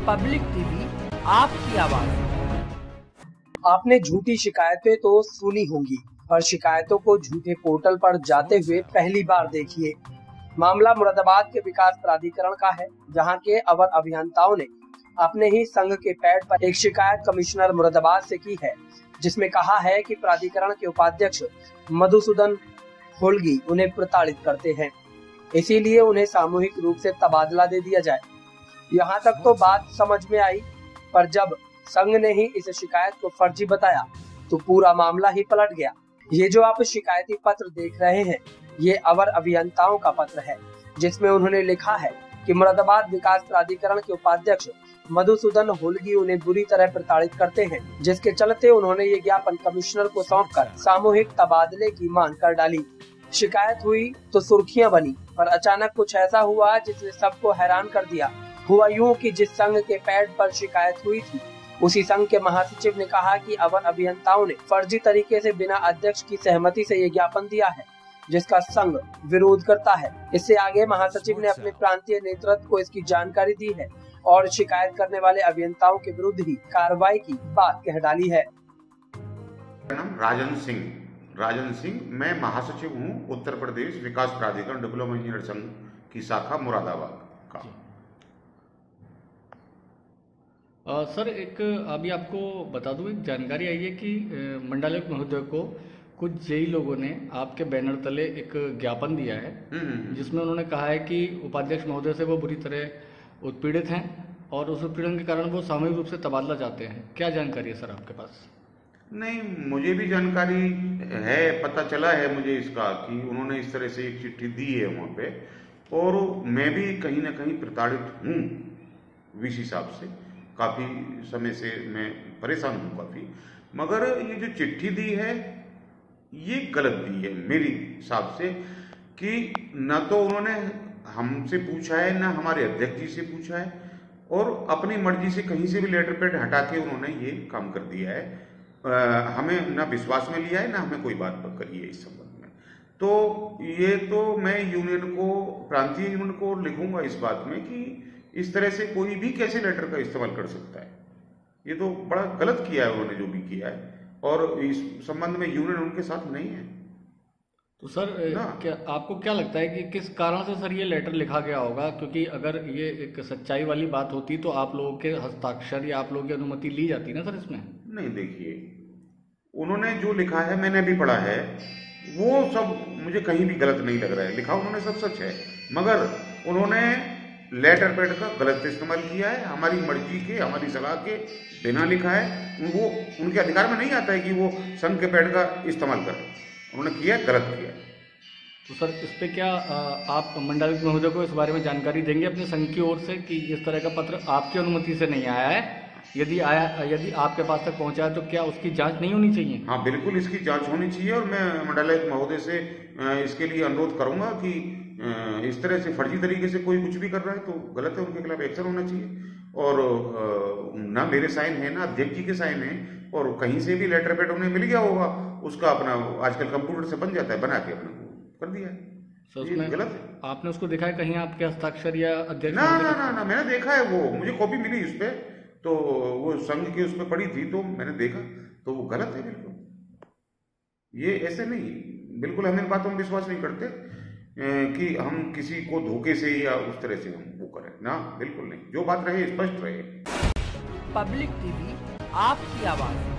Public TV, आपकी आवाज। आपने झूठी शिकायतें तो सुनी होंगी, पर शिकायतों को झूठे पोर्टल पर जाते हुए पहली बार देखिए। मामला मुरादाबाद के विकास प्राधिकरण का है, जहां के अवर अभियंताओं ने अपने ही संघ के पैड पर एक शिकायत कमिश्नर मुरादाबाद से की है, जिसमें कहा है कि प्राधिकरण के उपाध्यक्ष मधुसूदन होलगी उन्हें प्रताड़ित करते हैं, इसीलिए उन्हें सामूहिक रूप से तबादला दे दिया जाए। यहाँ तक तो बात समझ में आई, पर जब संघ ने ही इस शिकायत को फर्जी बताया तो पूरा मामला ही पलट गया। ये जो आप शिकायती पत्र देख रहे हैं, ये अवर अभियंताओं का पत्र है, जिसमें उन्होंने लिखा है कि मुरादाबाद विकास प्राधिकरण के उपाध्यक्ष मधुसूदन होलगी उन्हें बुरी तरह प्रताड़ित करते हैं, जिसके चलते उन्होंने ये ज्ञापन कमिश्नर को सौंपकर सामूहिक तबादले की मांग कर डाली। शिकायत हुई तो सुर्खियां बनी, पर अचानक कुछ ऐसा हुआ जिसने सबको हैरान कर दिया। हुआ यूं कि जिस संघ के पैड पर शिकायत हुई थी, उसी संघ के महासचिव ने कहा कि अवर अभियंताओं ने फर्जी तरीके से बिना अध्यक्ष की सहमति से ये ज्ञापन दिया है, जिसका संघ विरोध करता है। इससे आगे महासचिव ने अपने प्रांतीय नेतृत्व को इसकी जानकारी दी है और शिकायत करने वाले अभियंताओं के विरुद्ध ही कार्रवाई की बात कह डाली है। राजन सिंह, मैं महासचिव हूँ उत्तर प्रदेश विकास प्राधिकरण डिप्लोमा इंजीनियर संघ की शाखा मुरादाबाद का। सर, एक अभी आपको बता दूं, एक जानकारी आई है कि मंडलायुक्त महोदय को कुछ जेई लोगों ने आपके बैनर तले एक ज्ञापन दिया है, जिसमें उन्होंने कहा है कि उपाध्यक्ष महोदय से वो बुरी तरह उत्पीड़ित हैं और उस उत्पीड़न के कारण वो सामूहिक रूप से तबादला चाहते हैं। क्या जानकारी है सर आपके पास? नहीं, मुझे भी जानकारी है, पता चला है मुझे इसका कि उन्होंने इस तरह से एक चिट्ठी दी है वहाँ पे, और मैं भी कहीं ना कहीं प्रताड़ित हूँ वीसी साहब से। काफ़ी समय से मैं परेशान हूँ काफ़ी, मगर ये जो चिट्ठी दी है ये गलत दी है मेरी हिसाब से, कि न तो उन्होंने हमसे पूछा है, न हमारे अध्यक्ष जी से पूछा है, और अपनी मर्जी से कहीं से भी लेटर पैड हटा के उन्होंने ये काम कर दिया है। हमें न विश्वास में लिया है, न हमें कोई बात करी है इस संबंध में। तो ये तो मैं यूनियन को, प्रांतीय यूनियन को लिखूंगा इस बात में कि इस तरह से कोई भी कैसे लेटर का इस्तेमाल कर सकता है। ये तो बड़ा गलत किया है उन्होंने जो भी किया है, और इस संबंध में यूनियन उनके साथ नहीं है। तो सर, क्या आपको क्या लगता है कि किस कारण से सर ये लेटर लिखा गया होगा? क्योंकि अगर ये एक सच्चाई वाली बात होती तो आप लोगों के हस्ताक्षर या आप लोगों की अनुमति ली जाती ना सर इसमें? नहीं, देखिए, उन्होंने जो लिखा है मैंने भी पढ़ा है, वो सब मुझे कहीं भी गलत नहीं लग रहा है। लिखा उन्होंने सब सच है, मगर उन्होंने लेटर पैड का गलत इस्तेमाल किया है। हमारी मर्जी के, हमारी सलाह के बिना लिखा है। वो उनके अधिकार में नहीं आता है कि वो संघ के पैड का इस्तेमाल करें। उन्होंने किया, गलत किया। तो सर, इस पे क्या आप मंडलायुक्त महोदय को इस बारे में जानकारी देंगे अपने संघ की ओर से कि इस तरह का पत्र आपकी अनुमति से नहीं आया है? यदि आपके पास तक पहुंचा है तो क्या उसकी जांच नहीं होनी चाहिए? हाँ, बिल्कुल इसकी जांच होनी चाहिए, और मैं मंडलायुक्त महोदय से इसके लिए अनुरोध करूंगा कि इस तरह से फर्जी तरीके से कोई कुछ भी कर रहा है तो गलत है, उनके खिलाफ एक्शन होना चाहिए। और ना मेरे साइन है, ना अध्यक्ष जी के साइन है, और कहीं से भी लेटर पैड उन्हें मिल गया होगा, उसका अपना आजकल कंप्यूटर से बन जाता है, बना के अपना कर दिया है। ये गलत है। आपने उसको देखा है कहीं आपके हस्ताक्षर या अध्यक्ष? ना, मैंने देखा है, वो मुझे कॉपी मिली उस पर, तो वो संघ की उस पर पड़ी थी, तो मैंने देखा, तो वो गलत है बिल्कुल। ये ऐसे नहीं, बिल्कुल हम इन बातों में विश्वास नहीं करते कि हम किसी को धोखे से या उस तरह से हम वो करें ना, बिल्कुल नहीं। जो बात रहे स्पष्ट रहे। पब्लिक टीवी, आपकी आवाज।